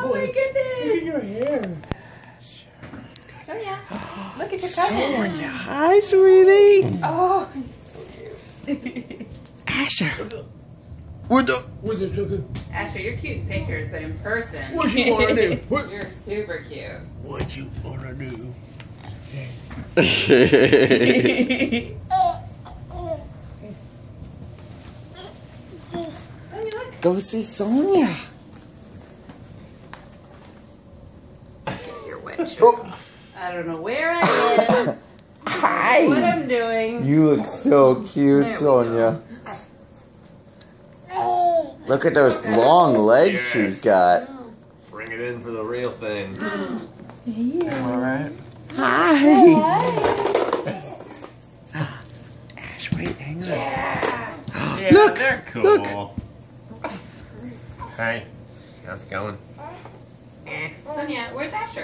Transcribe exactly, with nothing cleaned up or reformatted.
Oh my goodness. Look at your hair. Sonya, look at your cousin. Sonya, hi, sweetie. Oh, he's so cute. Asher. What the? What's it, sugar? Asher, you're cute in pictures, but in person, What you wanna do? What, you're super cute. what you wanna do? Sonya, look. Go see Sonya. Your wet shirt. Oh. I don't know where I am. Hi. What I'm doing. You look so cute, There we Sonya. Look at those long legs Yes. she's got. Bring it in for the real thing. All right. Hi. Ash, wait, hang on. Yeah, Look, they're cool. look. Hey, how's it going? Sonya, where's Asher?